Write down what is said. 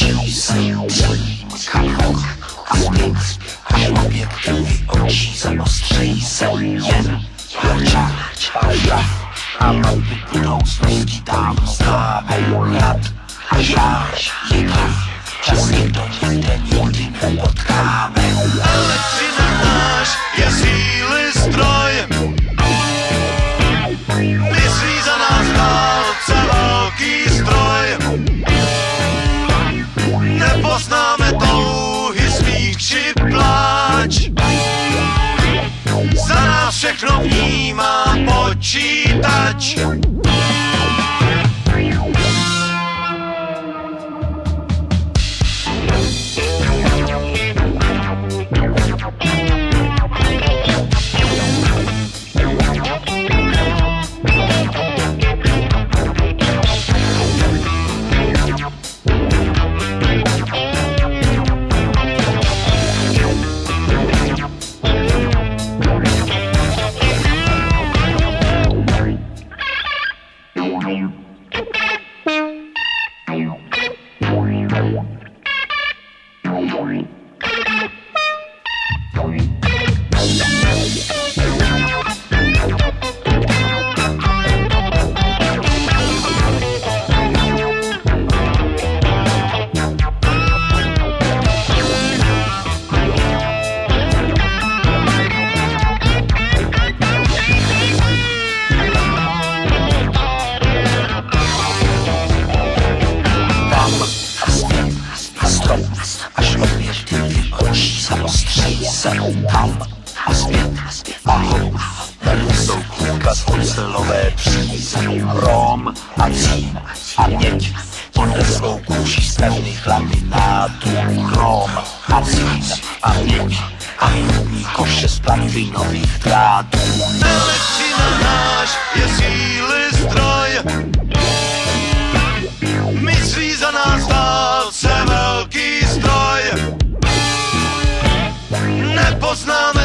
točí se tím krok a zpět, až objektivy očí zaostří se jen oča a dav a mapy budoucnosti dávno známe. Hrad a žáč je dav, čas nikdo nikdy nepotkáme. Elektřina náš je síly stroj, myslí za nás válce velký stroj. Nepoznáme touhy svých či pláč, za nás všechno vnímá počítač. Až objektivy očí zaostří se tam a zpět a houš nerostou klůka z ocelové příze. Rom a cín a měď podle svou kůží z pevných laminátů. Rom a cín a měď a hrudní koše z platvinových drátů. Elektřina náš je síly stroj, myslí za nás dálce velký stroj. Nepoznáme